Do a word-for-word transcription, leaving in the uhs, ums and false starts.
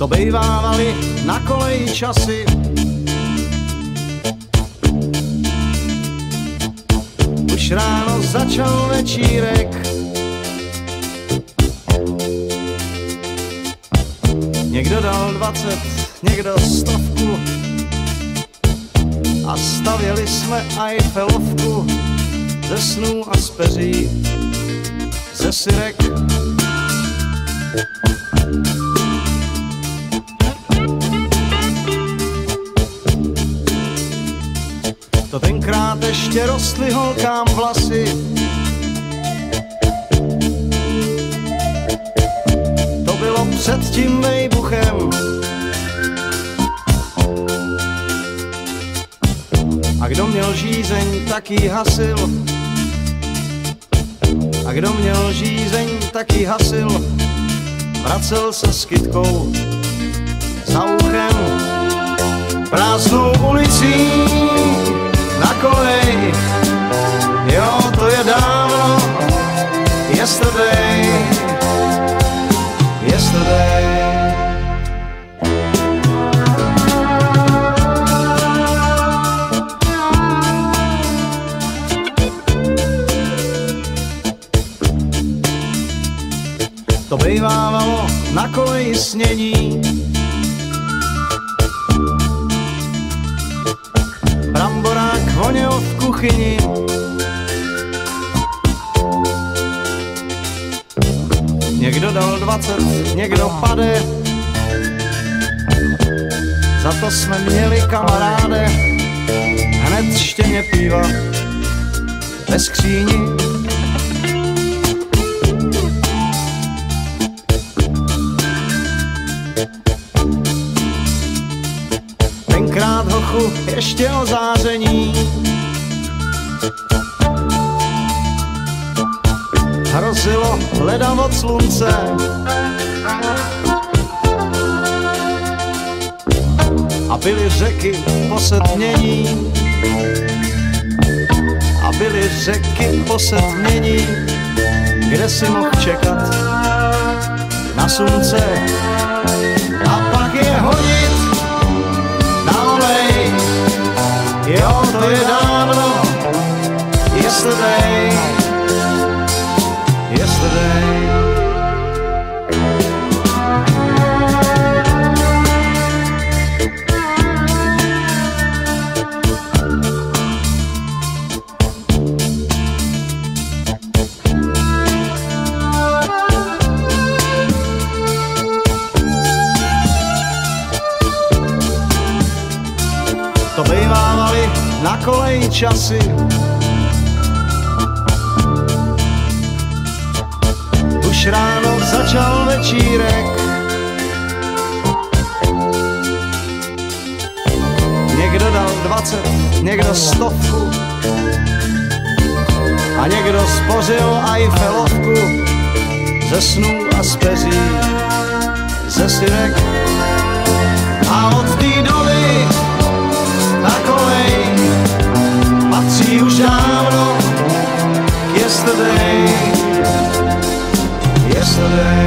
To bejvávali na koleji časy, už ráno začal večírek. Někdo dal dvacet, někdo stovku a stavěli jsme Eiffelovku ze snů a z peří, ze syrek. To tenkrát ještě rostly holkám vlasy, to bylo před tím vejbuchem. A kdo měl žízeň, tak jí hasil. A kdo měl žízeň, tak jí hasil. Vracel se s kytkou za uchem prázdnou ulicí na kolej. Jo, to je dávno, yesterday, yesterday. To bejvávalo na koleji snění, bramborák voněl v kuchyni. Někdo dal dvacet, někdo pade, za to jsme měli kamaráde. Hned štěně piva ve skříni. Tenkrát hochu ještě o záření, hrozilo ledam od slunce. A byly řeky posetmění, a byly řeky posetmění, kde si mohl čekat na slunce a pak je hodit na olej. Jo, to je dávno, yesterday, yesterday. To bejvávali na koleji časy, už ráno začal večírek. Někdo dal dvacet, někdo stovku a někdo spořil Eiffelovku ze snů a z peří, ze syrek. A od té doby na kolej patří už dávno k yesterday, yesterday.